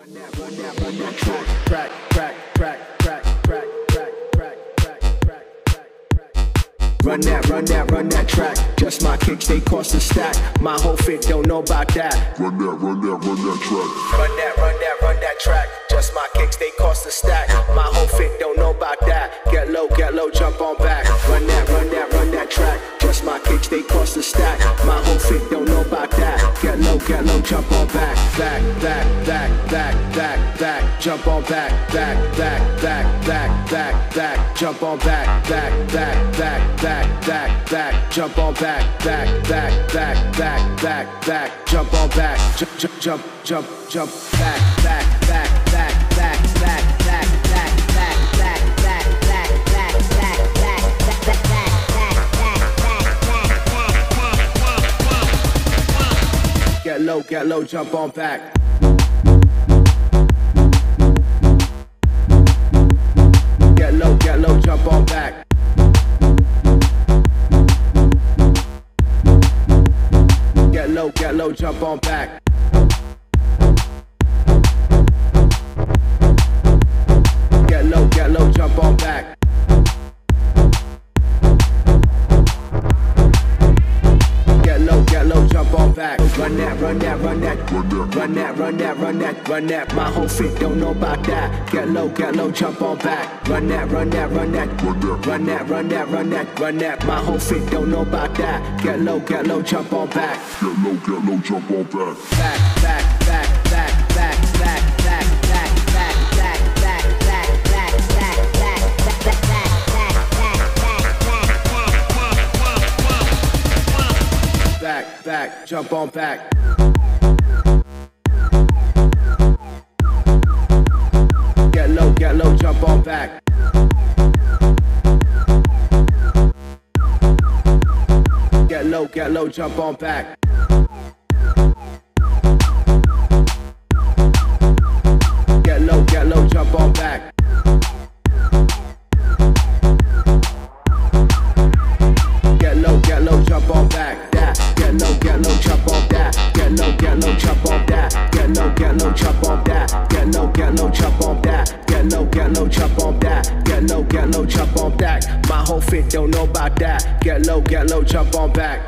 Run that track. Just my kicks, they cost a stack. My whole fit don't know about that. Run that track. Run that track. Just my kicks, they cost a stack. My whole fit don't know about that. Get low, jump on back. Run that track. Just my kicks, they cost a stack. My whole fit don't know about that. Get low, jump on back. Back. Jump on back. Back. Jump on back. Back. Jump on back. Back. Jump on back. Jump. Back. Get low, jump on back. Get low, jump on back. Get low, jump on back. Get low, jump on back. Get low, jump on back. Run that. My whole fit don't know about that. Get low, jump on back. Run that. My whole fit don't know about that. Get low, jump on back. Get low, jump on back. Back. Back, jump on back. Get low, jump on back. Get low, jump on back. Get low, jump on back. Get low, jump on back. Get low, jump on that. Get low, jump on that. Get low, jump on that. Get low, jump on that. Get low, jump on that. Get low, jump on that. My whole fit don't know about that. Get low, jump on back.